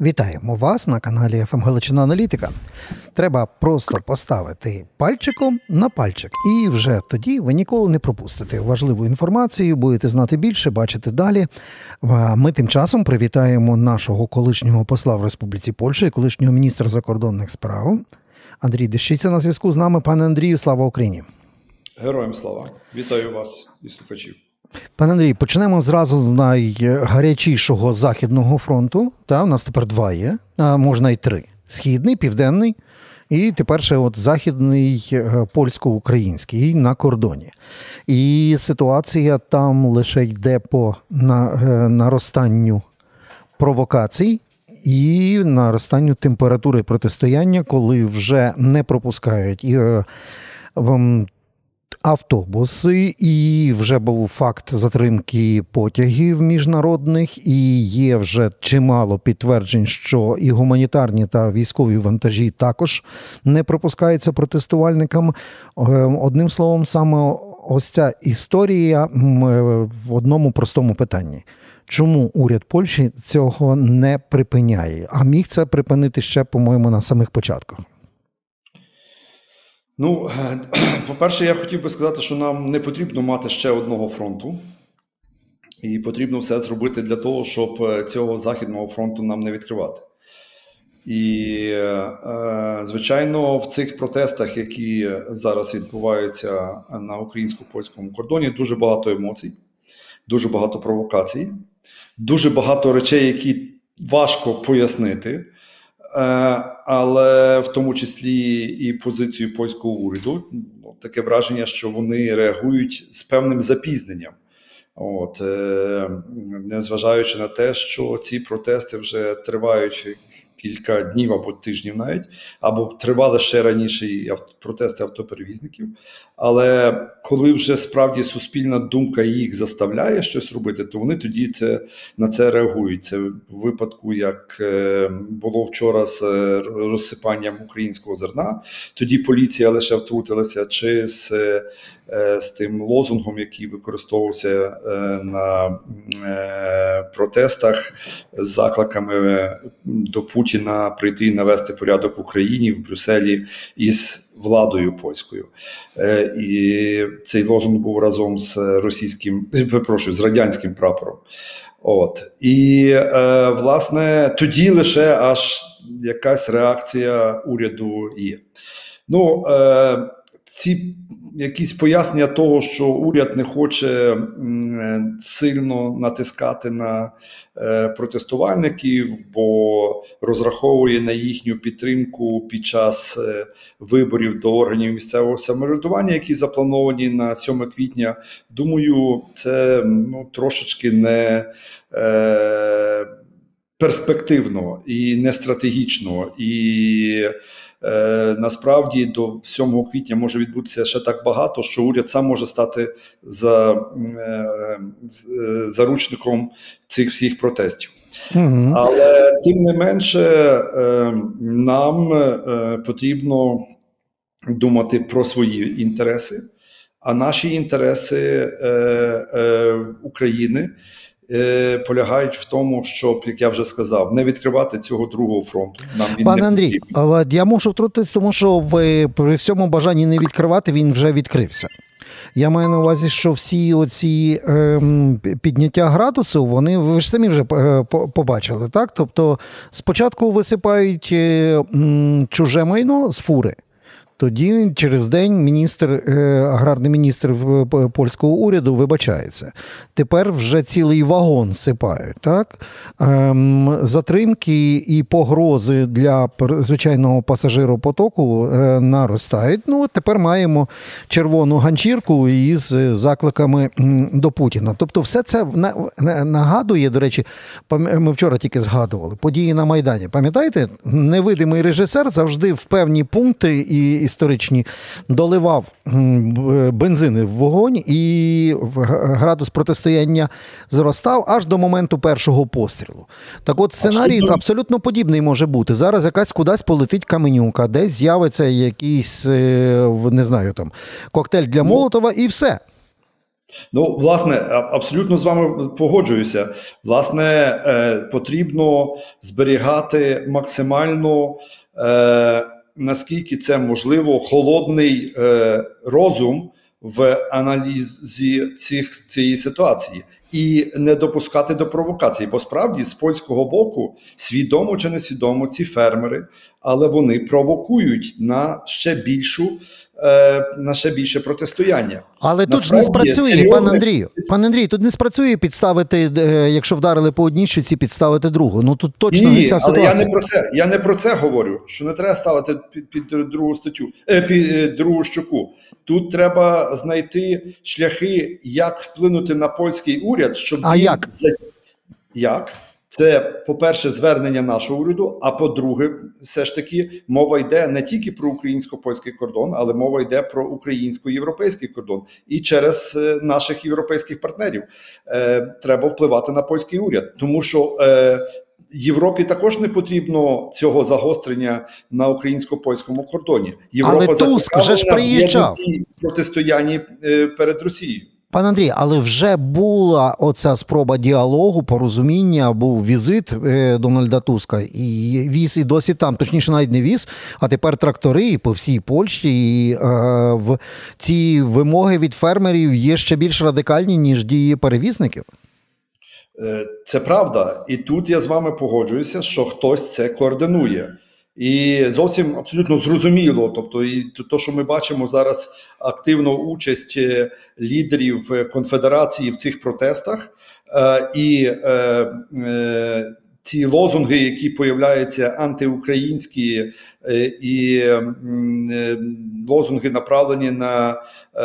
Вітаємо вас на каналі ФМ Галичина Аналітика. Треба просто поставити пальчиком на пальчик. І вже тоді ви ніколи не пропустите важливу інформацію, будете знати більше, бачити далі. Ми тим часом привітаємо нашого колишнього посла в Республіці Польща і колишнього міністра закордонних справ. Андрій Дещиця на зв'язку з нами. Пане Андрію, слава Україні! Героям слава! Вітаю вас і слухачів! Пане Андрій, почнемо зразу з найгарячішого Західного фронту. У нас тепер два є, а можна й три. Східний, південний і тепер ще західний польсько-український на кордоні. І ситуація там лише йде по наростанню провокацій і наростанню температури протистояння, коли вже не пропускають автобуси, і вже був факт затримки потягів міжнародних, і є вже чимало підтверджень, що і гуманітарні та військові вантажі також не пропускаються протестувальникам. Одним словом, саме ось ця історія в одному простому питанні. Чому уряд Польщі цього не припиняє? А міг це припинити ще, по-моєму, на самих початках? По-перше, я хотів би сказати, що нам не потрібно мати ще одного фронту. І потрібно все зробити для того, щоб цього Західного фронту нам не відкривати. І, звичайно, в цих протестах, які зараз відбуваються на українсько-польському кордоні, дуже багато емоцій, дуже багато провокацій, дуже багато речей, які важко пояснити. Але в тому числі і позицію польського уряду. Таке враження, що вони реагують з певним запізненням. Незважаючи на те, що ці протести вже тривають кілька днів або тижнів навіть, або тривали ще раніше і протести автоперевізників. Але коли вже справді суспільна думка їх заставляє щось робити, то вони тоді на це реагують. Це в випадку, як було вчора з розсипанням українського зерна, тоді поліція лише втрутилася, чи з тим лозунгом, який використовувався на протестах з закликами до Путіна прийти і навести порядок в Україні, в Брюсселі із владою польською. І цей лозунг був разом з з радянським прапором. І, власне, тоді лише аж якась реакція уряду є. Ці якісь пояснення того, що уряд не хоче сильно натискати на протестувальників, бо розраховує на їхню підтримку під час виборів до органів місцевого самоврядування, які заплановані на 7 квітня, думаю, це трошечки не перспективно і не стратегічно. І насправді до 7 квітня може відбутися ще так багато, що уряд сам може стати заручником цих всіх протестів. Але тим не менше нам потрібно думати про свої інтереси, а наші інтереси України полягають в тому, щоб, як я вже сказав, не відкривати цього другого фронту. Пане Андрій, я можу втрутитися, тому що при всьому бажанні не відкривати він вже відкрився. Я маю на увазі, що всі оці підняття градусу, ви ж самі вже побачили, так? Тобто спочатку висипають чуже майно з фури. Тоді через день аграрний міністр польського уряду вибачається. Тепер вже цілий вагон сипають, так? Затримки і погрози для звичайного пасажиропотоку наростають. Тепер маємо червону ганчірку із закликами до Путіна. Тобто все це нагадує, до речі, ми вчора тільки згадували, події на Майдані. Пам'ятаєте? Невидимий режисер завжди в певні пункти і історичні доливав бензини в вогонь, і градус протистояння зростав аж до моменту першого пострілу. Так от сценарій абсолютно подібний може бути. Зараз кудись полетить каменюка, десь з'явиться якийсь, не знаю, коктейль для Молотова і все. Ну, власне, абсолютно з вами погоджуюся. Власне, потрібно зберігати максимально, наскільки це можливо, холодний розум в аналізі цієї ситуації. І не допускати до провокацій. Бо справді з польського боку, свідомо чи несвідомо, ці фермери, але вони провокують на ще більше протистояння. Але тут ж не спрацює, пан Андрій, тут не спрацює підставити, якщо вдарили по одній щоці, підставити другу. Ну тут точно не ця ситуація. Я не про це говорю, що не треба ставити під другу статтю, під другу щоку. Тут треба знайти шляхи, як вплинути на польський уряд, щоб як? Це, по-перше, звернення нашого уряду, а по-друге, все ж таки, мова йде не тільки про українсько-польський кордон, але мова йде про українсько-європейський кордон. І через наших європейських партнерів треба впливати на польський уряд. Тому що Європі також не потрібно цього загострення на українсько-польському кордоні. Європа але Туск вже ж приїжджав. Протистоянні перед Росією. Пан Андрій, але вже була оця спроба діалогу, порозуміння, був візит Дональда Туска, і віз і досі там, точніше навіть не віз, а тепер трактори по всій Польщі, і в ці вимоги від фермерів є ще більш радикальні, ніж дії перевізників. Це правда, і тут я з вами погоджуюся, що хтось це координує. І зовсім абсолютно зрозуміло, тобто і то, що ми бачимо зараз активну участь лідерів конфедерації в цих протестах, і ці лозунги, які появляються антиукраїнські, і лозунги направлені на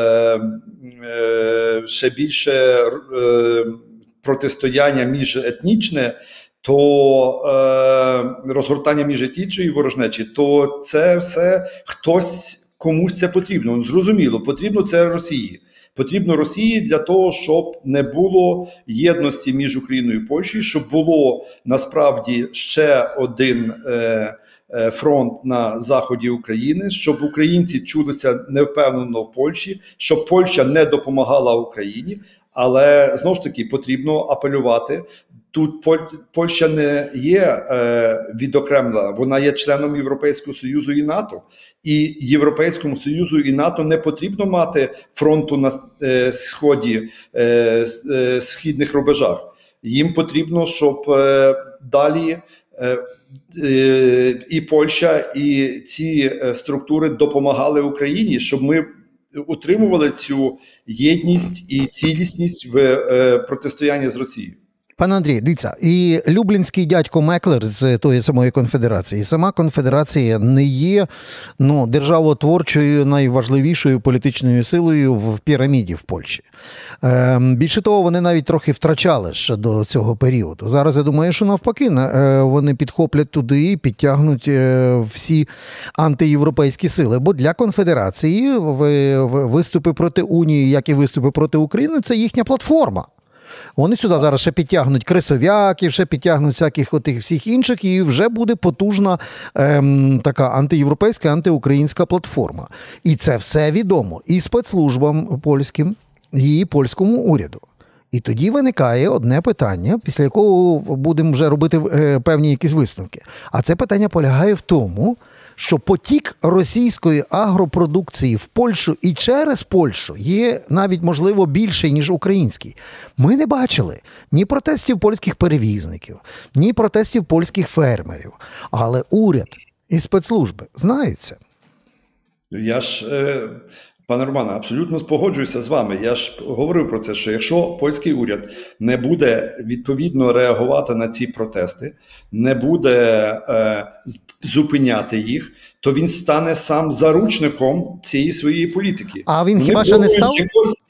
ще більше протистояння міжетнічне, то розгортання міжетнічої ворожнечі, то це все комусь це потрібно. Зрозуміло, потрібно це Росії. Потрібно Росії для того, щоб не було єдності між Україною і Польщею, щоб було насправді ще один фронт на заході України, щоб українці чулися невпевнено в Польщі, щоб Польща не допомагала Україні. Але, знову ж таки, потрібно апелювати. Тут Польща не є відокремлена, вона є членом Європейського Союзу і НАТО. І Європейському Союзу і НАТО не потрібно мати фронту на східних рубежах. Їм потрібно, щоб далі і Польща, і ці структури допомагали Україні, щоб ми утримували цю єдність і цілісність в протистоянні з Росією. Пане Андрій, дивіться, і люблінський дядько Меклер з тої самої конфедерації. Сама конфедерація не є державотворчою, найважливішою політичною силою в піраміді в Польщі. Більше того, вони навіть трохи втрачали ще до цього періоду. Зараз, я думаю, що навпаки, вони підхоплять туди і підтягнуть всі антиєвропейські сили. Бо для конфедерації виступи проти Унії, як і виступи проти України, це їхня платформа. Вони сюди зараз ще підтягнуть крисов'яків, ще підтягнуть всяких отих всіх інших, і вже буде потужна така антиєвропейська, антиукраїнська платформа. І це все відомо і спецслужбам польським, і польському уряду. І тоді виникає одне питання, після якого будемо вже робити певні якісь висновки. А це питання полягає в тому, що потік російської агропродукції в Польщу і через Польщу є навіть, можливо, більший, ніж український. Ми не бачили ні протестів польських перевізників, ні протестів польських фермерів. Але уряд і спецслужби знаються. Я ж... Пане Романе, абсолютно погоджуюся з вами. Я ж говорив про це, що якщо польський уряд не буде відповідно реагувати на ці протести, не буде зупиняти їх, то він стане сам заручником цієї своєї політики. А він хіба ще не став?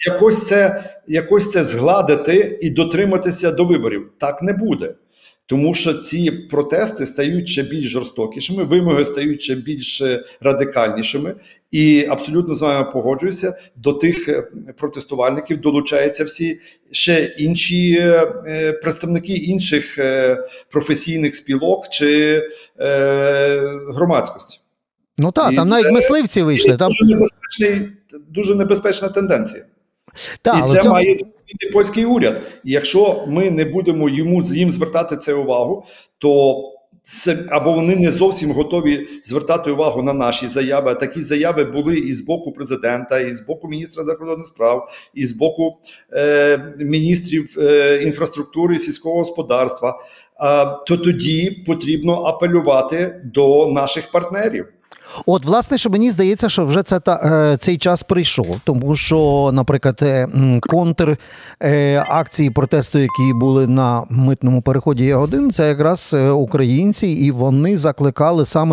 Якось це згладити і дотриматися до виборів. Так не буде. Тому що ці протести стають ще більш жорстокішими, вимоги стають ще більш радикальнішими. І абсолютно з вами погоджуюся, до тих протестувальників долучаються всі ще інші представники інших професійних спілок чи громадськості. Ну так, там навіть мисливці вийшли. Дуже небезпечна тенденція. І це має зробити польський уряд. І якщо ми не будемо їм звертати це увагу, то або вони не зовсім готові звертати увагу на наші заяви. А такі заяви були і з боку президента, і з боку міністра закордонних справ, і з боку міністрів інфраструктури і сільського господарства. То тоді потрібно апелювати до наших партнерів. От, власне, що мені здається, що вже цей час прийшов, тому що, наприклад, контр-акції протесту, які були на митному переході Ягодин, це якраз українці, і вони закликали саме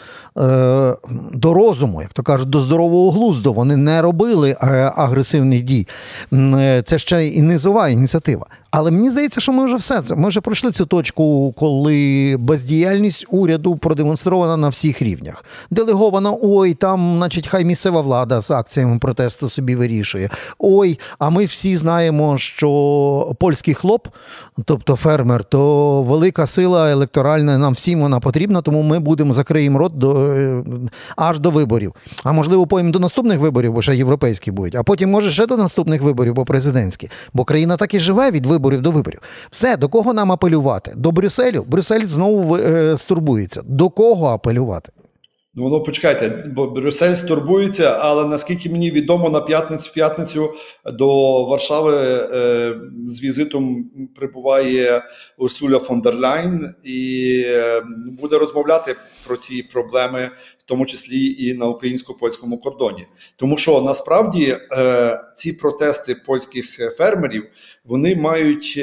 до розуму, як то кажуть, до здорового глузду. Вони не робили агресивних дій. Це ще і низова ініціатива. Але мені здається, що ми вже пройшли цю точку, коли бездіяльність уряду продемонстрована на всіх рівнях. Делегована, там, значить, хай місцева влада з акціями протесту собі вирішує. А ми всі знаємо, що польський хлоп, тобто фермер, то велика сила електоральна, нам всім вона потрібна, тому ми закриємо рот аж до виборів. А можливо, потім до наступних виборів, бо ще європейські будуть, а потім, може, ще до наступних виборів, бо президентські. Бо країна так і живе від виборів до виборів. Все, до кого нам апелювати? До Брюсселю? Брюссель знову стурбується. До кого апелювати? Почекайте, бо Брюссель стурбується, але наскільки мені відомо, в п'ятницю до Варшави з візитом прибуває Урсуля фон дер Ляйн і буде розмовляти про ці проблеми, в тому числі і на українсько-польському кордоні. Тому що насправді ці протести польських фермерів, вони мають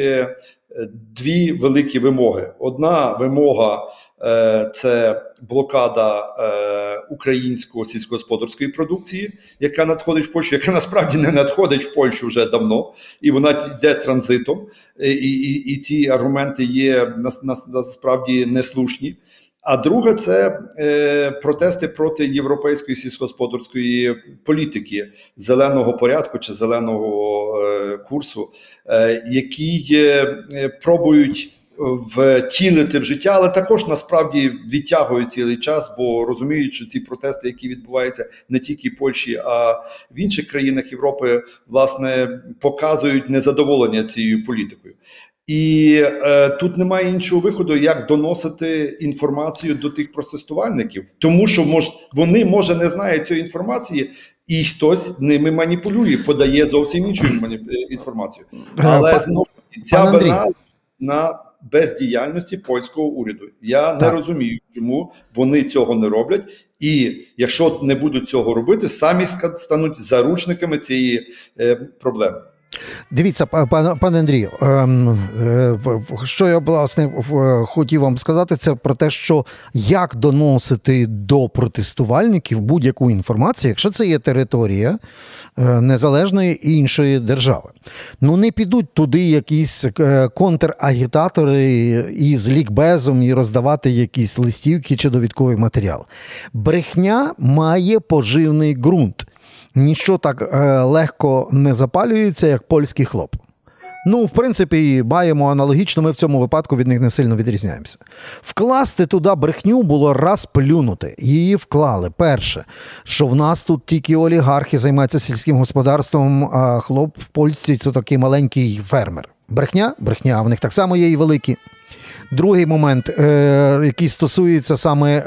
дві великі вимоги. Одна вимога – це блокада української сільськогосподарської продукції, яка надходить в Польщу, яка насправді не надходить в Польщу вже давно, і вона йде транзитом, і ці аргументи є насправді неслушні. А друге – це протести проти європейської сільськогосподарської політики, зеленого порядку чи зеленого курсу, які пробують втілити в життя, але також насправді відтягують цілий час, бо розуміють, що ці протести, які відбуваються не тільки в Польщі, а в інших країнах Європи, власне, показують незадоволення цією політикою. І тут немає іншого виходу, як доносити інформацію до тих протестувальників, тому що вони, може, не знають цієї інформації, і хтось ними маніпулює, подає зовсім іншу інформацію. Але знову ця вина на бездіяльності польського уряду. Я не розумію, чому вони цього не роблять, і якщо не будуть цього робити, самі стануть заручниками цієї проблеми. Дивіться, пане Андрію, що я, власне, хотів вам сказати, це про те, що як доносити до протестувальників будь-яку інформацію, якщо це є територія незалежної іншої держави. Не підуть туди якісь контрагітатори із лікбезом і роздавати якісь листівки чи довідковий матеріал. Брехня має поживний ґрунт. Ніщо так легко не запалюється, як польський хлоп. В принципі, маємо аналогічно, ми в цьому випадку від них не сильно відрізняємося. Вкласти туди брехню було раз плюнути. Її вклали. Перше, що в нас тут тільки олігархи займаються сільським господарством, а хлоп в Польщі – це такий маленький фермер. Брехня? Брехня, а в них так само є і великі. Другий момент, який стосується саме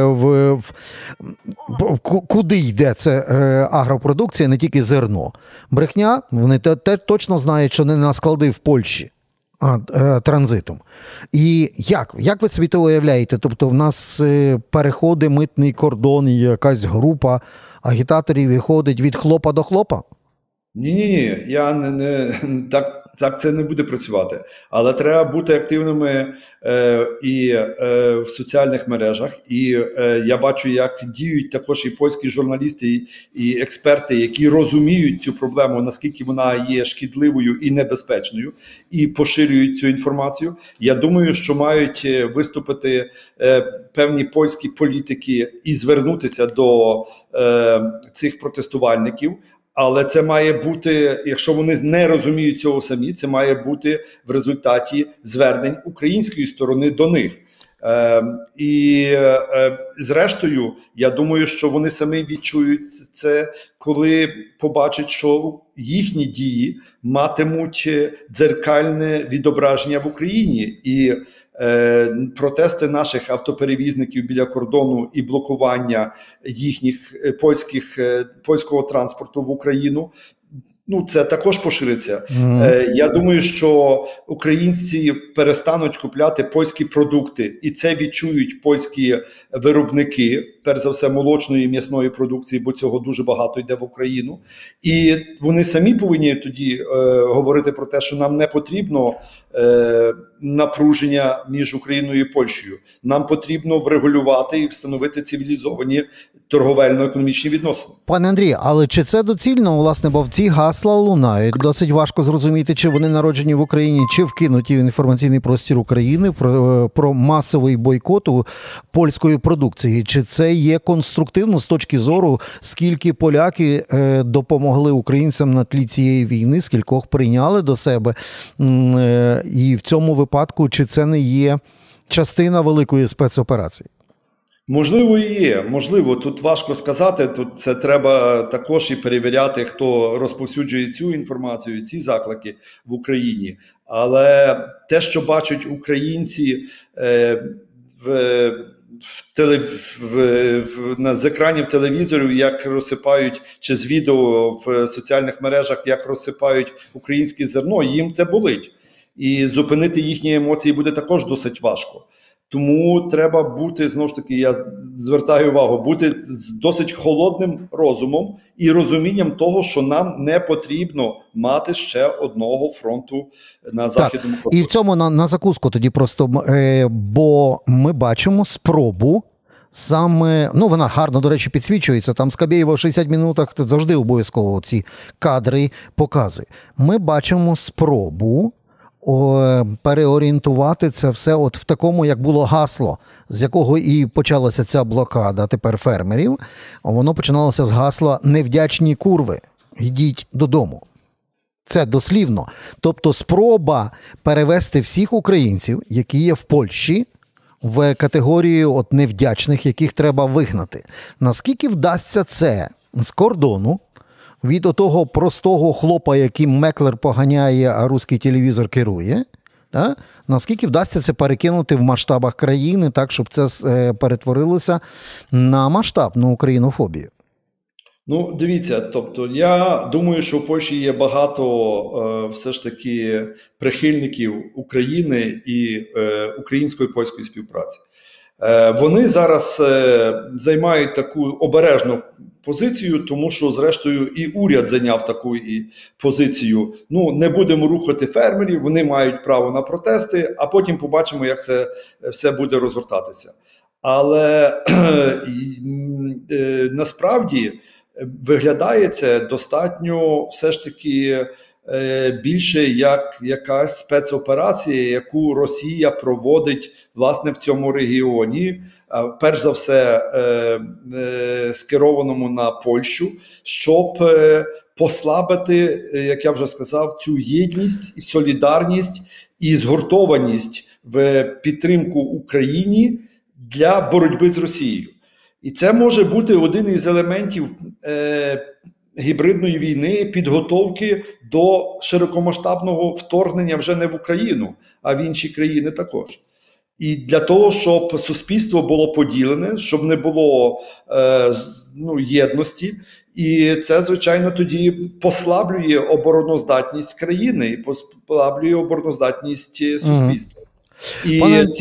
куди йде це агропродукція, не тільки зерно. Брехня, вони точно знають, що не на склади в Польщі, а транзитом. І як ви собі це уявляєте? Тобто в нас переходить митний кордон і якась група агітаторів виходить від хлопа до хлопа? Ні, я не так це не буде працювати. Але треба бути активними і в соціальних мережах. І я бачу, як діють також і польські журналісти, і експерти, які розуміють цю проблему, наскільки вона є шкідливою і небезпечною, і поширюють цю інформацію. Я думаю, що мають виступити певні польські політики і звернутися до цих протестувальників. Але це має бути, якщо вони не розуміють цього самі, це має бути в результаті звернень української сторони до них. Зрештою, я думаю, що вони самі відчують це, коли побачать, що їхні дії матимуть дзеркальне відображення в Україні. І протести наших автоперевізників біля кордону і блокування їхніх польського транспорту в Україну, це також пошириться. Я думаю, що українці перестануть купляти польські продукти, і це відчують польські виробники, перш за все молочної і м'ясної продукції, бо цього дуже багато йде в Україну. І вони самі повинні тоді говорити про те, що нам не потрібно напруження між Україною і Польщею. Нам потрібно врегулювати і встановити цивілізовані торговельно-економічні відносини. Пане Андрію, але чи це доцільно, власне, бо ці гасла лунають? Досить важко зрозуміти, чи вони народжені в Україні, чи вкинуті в інформаційний простір України про масовий бойкот польської продукції. Чи це є конструктивно з точки зору, скільки поляки допомогли українцям на тлі цієї війни, скількох прийняли до себе? І в цьому випадку, чи це не є частина великої спецоперації? Можливо, і є. Можливо, тут важко сказати. Тут це треба також і перевіряти, хто розповсюджує цю інформацію, ці заклики в Україні. Але те, що бачать українці з екранів телевізорів, як розсипають, чи з відео в соціальних мережах, як розсипають українське зерно, їм це болить. І зупинити їхні емоції буде також досить важко. Тому треба бути, знову ж таки, я звертаю увагу, бути з досить холодним розумом і розумінням того, що нам не потрібно мати ще одного фронту на Західному кордоні. І в цьому на закуску тоді просто, бо ми бачимо спробу саме, вона гарно, до речі, підсвічується, там Скабєєва в 60 минутах завжди обов'язково ці кадри показує. Ми бачимо спробу переорієнтувати це все от в такому, як було гасло, з якого і почалася ця блокада тепер фермерів. Воно починалося з гасла «Невдячні курви, йдіть додому». Це дослівно. Тобто спроба перевести всіх українців, які є в Польщі, в категорію от невдячних, яких треба вигнати. Наскільки вдасться це з кордону, від того простого хлопа, яким Меклер поганяє, а руський телевізор керує, наскільки вдасться це перекинути в масштабах країни так, щоб це перетворилося на масштабну українофобію? Дивіться, тобто я думаю, що в Польщі є багато все ж таки прихильників України і української польської співпраці. Вони зараз займають таку обережну позицію, тому що, зрештою, і уряд зайняв таку позицію. Не будемо рухати фермерів, вони мають право на протести, а потім побачимо, як це все буде розгортатися. Але насправді виглядає це достатньо все ж таки більше як якась спецоперація, яку Росія проводить, власне, в цьому регіоні, перш за все скерованому на Польщу, щоб послабити, як я вже сказав, цю єдність і солідарність і згуртованість в підтримку Україні для боротьби з Росією. І це може бути один із елементів гібридної війни, підготовки до широкомасштабного вторгнення вже не в Україну, а в інші країни також. І для того, щоб суспільство було поділене, щоб не було єдності, і це, звичайно, тоді послаблює обороноздатність країни і послаблює обороноздатність суспільства. І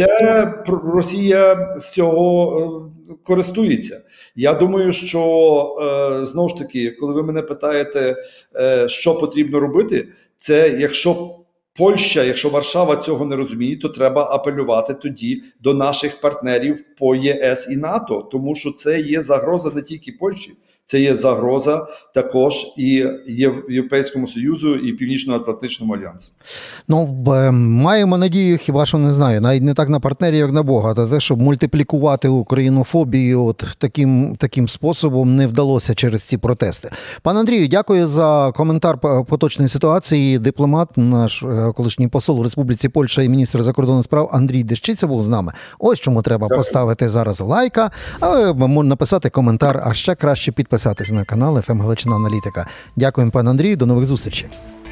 Росія з цього користується. Я думаю, що, знову ж таки, коли ви мене питаєте, що потрібно робити, це якщо Польща, якщо Варшава цього не розуміє, то треба апелювати тоді до наших партнерів по ЄС і НАТО, тому що це є загроза не тільки Польщі, Це є загроза також і Європейському Союзу, і Північно-Атлантичному альянсу. Ну, маємо надію, хіба що не знаю, навіть не так на партнерів, як на Бога, та те, щоб мультиплікувати українофобію от таким способом не вдалося через ці протести. Пане Андрію, дякую за коментар поточної ситуації. Дипломат, наш колишній посол в Республіці Польща і міністр закордонних справ Андрій Дещиця був з нами. Ось чому треба поставити зараз лайка, а можна написати коментар, а ще краще підписатись на канал FM Галичина Аналітика. Дякуємо, пане Андрію, до нових зустрічей.